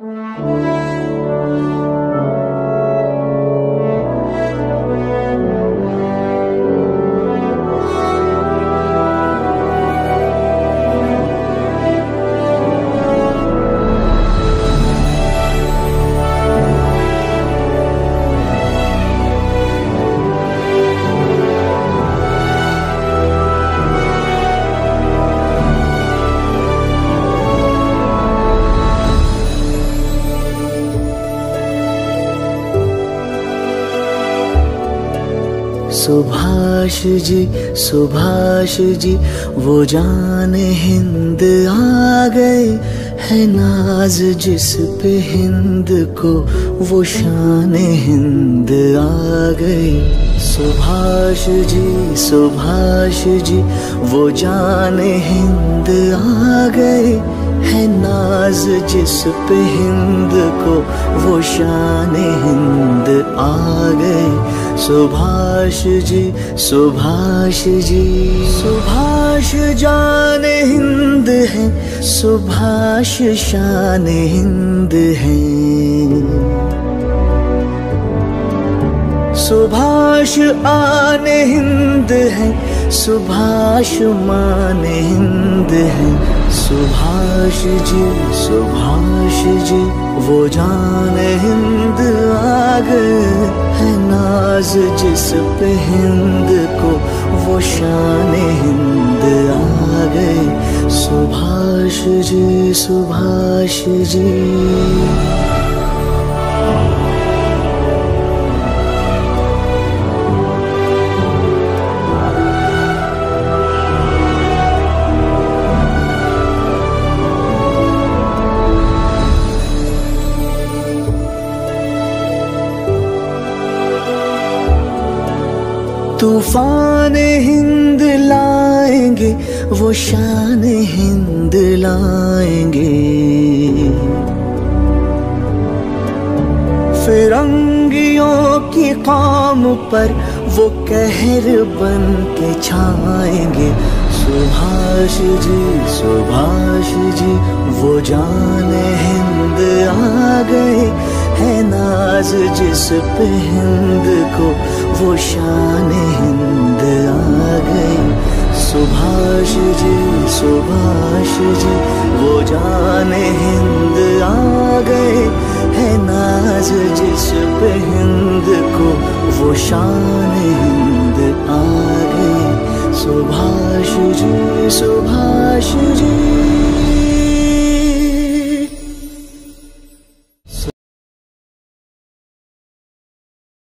सुभाष जी वो जाने हिंद आ गए, है नाज जिस पे हिंद को वो शान हिंद आ गई। सुभाष जी वो जाने हिंद आ गए, है नाज जिस पे हिंद को वो शान हिंद आ गए। सुभाष जाने हिंद है, सुभाष शान हिंद है। सुभाष आने हिंद है, सुभाष मान हिंद है। सुभाष जी वो जाने हिंद आ गए, है नाज जिस पे हिंद को वो शान हिंद आ गए। सुभाष जी। तूफान हिंद लाएंगे, वो शान हिंद लाएंगे। फिरंगियों की कौम पर वो कहर बन के छाएंगे। सुभाष जी वो जाने हिंद आ गए, है नाज जिस पे हिंद को वो शान हिंद आ गई। सुभाष जी वो जाने हिंद आ गए, है नाज जिस पे हिंद को वो शान हिंद आ गई। सुभाष जी।